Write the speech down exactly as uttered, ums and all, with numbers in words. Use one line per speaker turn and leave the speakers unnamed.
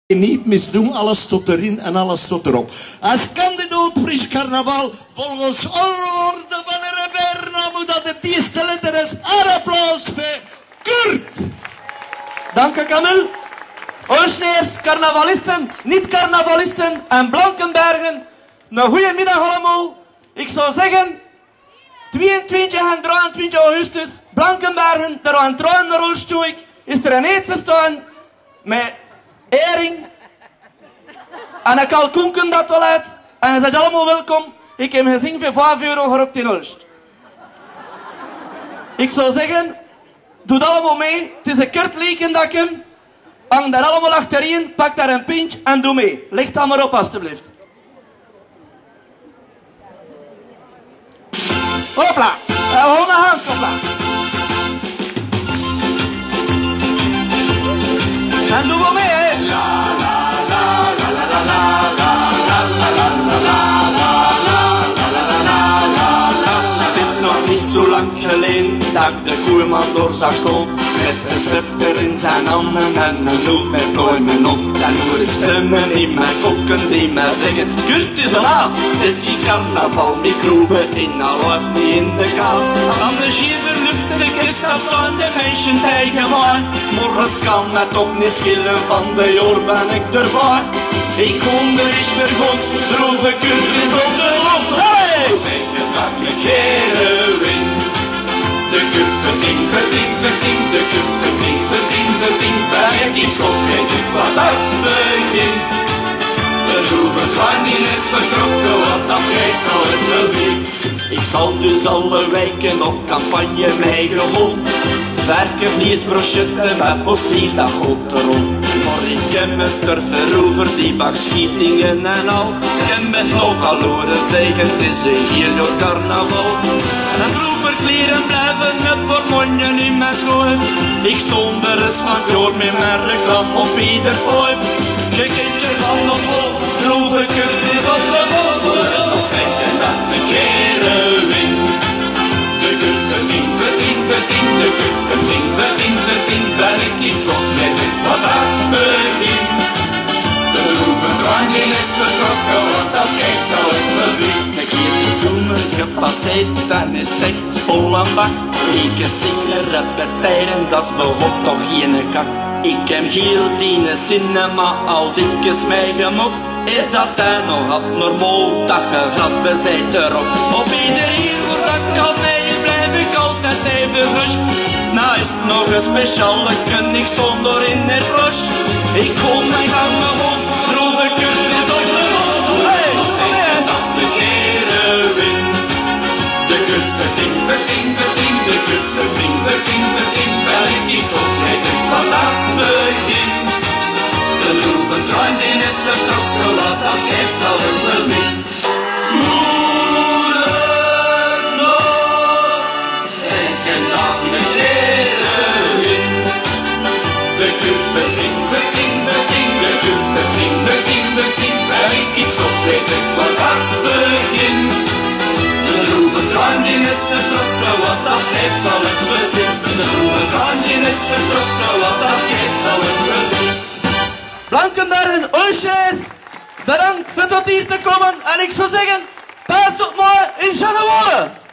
Niet misdoen, alles tot erin en alles tot erop. Als kandidaat voor het carnaval, volgens orde van de Berna, moet dat het eerste letter is. Een applaus voor Kurt.
Dank u, Camille. Oorsneers, carnavalisten, niet-carnavalisten en Blankenbergen. Een goede middag allemaal. Ik zou zeggen, tweeëntwintig en drieëntwintig augustus, Blankenbergen, daar aan trouwen naar Rolstoik, is er een eetfestijn met hering en een kalkoenken dat toilet. En je bent allemaal welkom. Ik heb gezien voor vijf euro gerokt in Ulst. Ik zou zeggen, doe dat allemaal mee. Het is een kort lekendakken. Hang daar allemaal achterin, pak daar een pintje en doe mee. Leg dat maar op, alstublieft. Hopla, we gaan naar hand, hopla. En doe maar mee, hè. Het is nog niet zo lang geleden dat ik de koerman door zag staan, met een scepter in zijn handen en een hoed met pluimen op. Dan hoor ik stemmen in mijn koppen die mij zeggen: Kurt is al aan, zet die carnaval microben in, nou blijft niet in de kou. Aan de schieverlucht de kist zijn de mensen tegen mij, maar het kan mij toch niet schillen, van de jaar ben ik erbij. Ik kom er eens vergon, droeve Kurt is op de lof. Hey! Zeg het dat ik keren win. De Kurt verdient, verdient, verdient, de Kurt verdient, verdient, verdient. Bij ik zo weet ik wat uit begin. De droeve Franien is vertrokken, wat dat geeft zal het wel zien. Ik zal dus alle wijken op campagne mee gewoon. Werken, vlees, brochetten met postier, dat gaat erom. Maar ik heb het er veroverd, die bakschietingen en al. Ik heb het nogal horen zeggen, het is een heel carnaval. En vroegerkleren blijven het pormonjen in mijn schoot. Ik stond er eens van jaar met mijn reclame op ieder vijf. Je kindje van de vol, droeve Kurt is op de bol. We wil nog zeggen dat de keren win. De Kurt verdient, verdient, verdient, de Kurt verdient, verdient, verdient. Ben ik niet soms met het wat aan begin. De droeve Franien is vertrokken, wat dat geeft zal ik wel zien. Ik heb de zomer gepasseerd en is echt vol aan bak. Ik zingen, repeteren, dat is begot toch geen kak. Ik heb heel die cinema al dikjes meegemokt. Is dat hij nog abnormaal, dat je grappen zijt erop. Op ieder hier wordt dat koud, nee, blijf ik altijd even rush. Nou is het nog een speciale kun, ik stond door in het rush. Ik kom mijn gang gewoon, droeve Kurt is op de bol. Hey, zeg dat de keren win. De Kurt verdient, verdient, verdient, de Kurt verdient, verdient, verdient. Wel ik iets op, weet ik wat aan begin. De droeve Franien is vertrokken, wat dat geeft zal het wel zien. Moedernood, zeggen dat de keren win. De Kurt verdient, verdient, verdient, de Kurt verdient, verdient, verdient. Wel ik iets op, weet ik wat aan begin. De droeve Franien is vertrokken, wat dat geeft zal het wel zien. De droeve Franien is vertrokken, wat dat geeft zal het wel zien. Blankenbergen, Oorsneers, bedankt voor tot hier te komen en ik zou zeggen, pas op mooi in Januari.